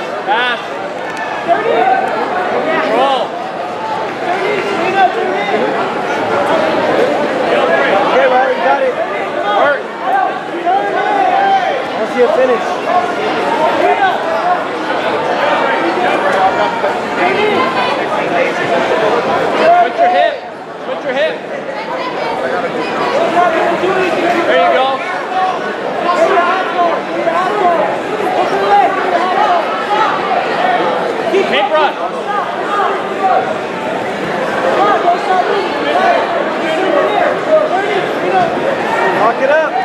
Pass. Control. Okay, Riley, you got it. Work. I'll see you finish. Switch your hip. Switch your hip. There you go. Paintbrush. Lock it up.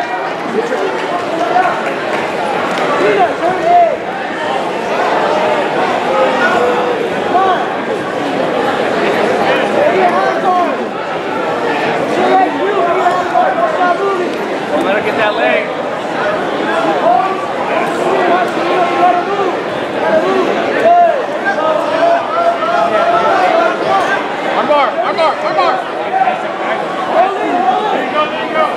Don't let her get that leg. Armbar, armbar, armbar. There you go, there you go.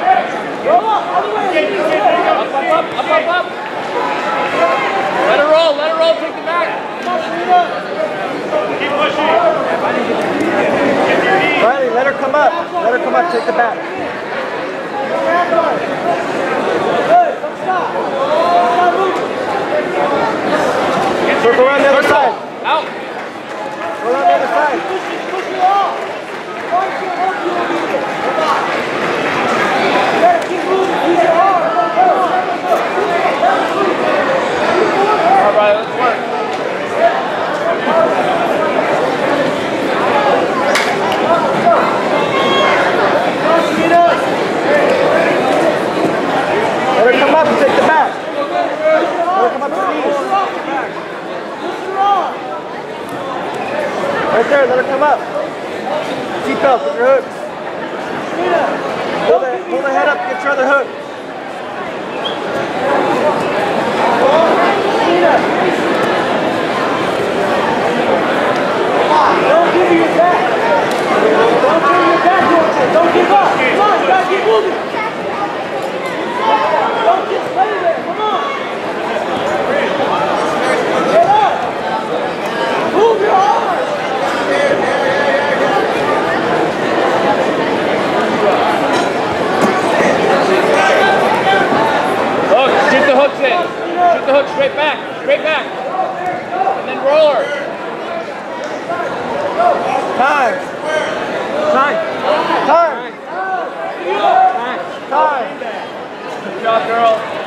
Up. Let her roll, take the back. Keep pushing. Riley, let her come up, take the back. Circle around the other side. Out. Go around the other side. All right, let's work. Let her come up and take the back. Let her come up to the knees. Right there, let her come up. Seatbelt with your hooks. Hold the head up, get your other hook. Don't give me your back. Don't turn your back to it. Don't give up. Come on, you gotta keep moving. Don't just lay there. Come on. Get up. Move your arms. Hook, shoot the hooks in. Shoot the hook straight back. And then roll her. Time. Good job, girl.